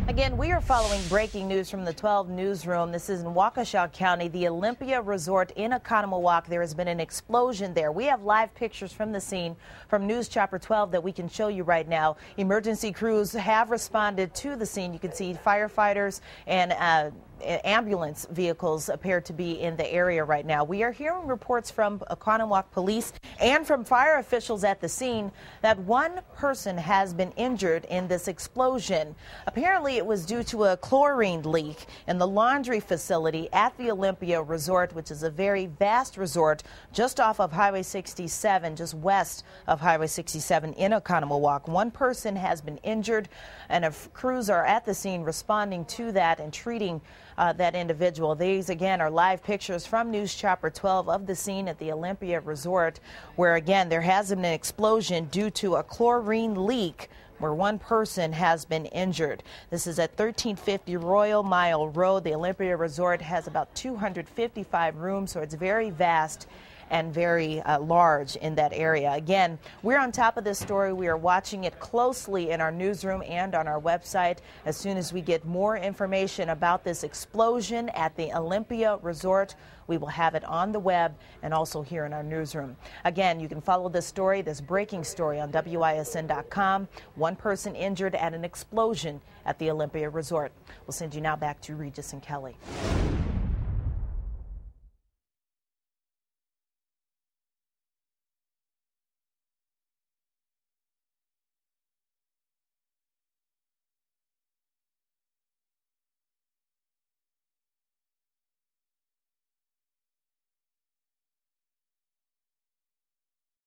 Again, we are following breaking news from the 12 newsroom. This is in Waukesha County, the Olympia Resort in Oconomowoc. There has been an explosion there. We have live pictures from the scene from News Chopper 12 that we can show you right now. Emergency crews have responded to the scene. You can see firefighters and ambulance vehicles appear to be in the area right now. We are hearing reports from Oconomowoc police and from fire officials at the scene that one person has been injured in this explosion. Apparently, it was due to a chlorine leak in the laundry facility at the Olympia Resort, which is a very vast resort just off of Highway 67, just west of Highway 67 in Oconomowoc. One person has been injured, and crews are at the scene responding to that and treating that individual. These again are live pictures from News Chopper 12 of the scene at the Olympia Resort, where again there has been an explosion due to a chlorine leak where one person has been injured. This is at 1350 Royal Mile Road. The Olympia Resort has about 255 rooms, so it's very vast and very large in that area. Again, we're on top of this story. We are watching it closely in our newsroom and on our website. As soon as we get more information about this explosion at the Olympia Resort, we will have it on the web and also here in our newsroom. Again, you can follow this story, this breaking story, on WISN.com. One person injured at an explosion at the Olympia Resort. We'll send you now back to Regis and Kelly.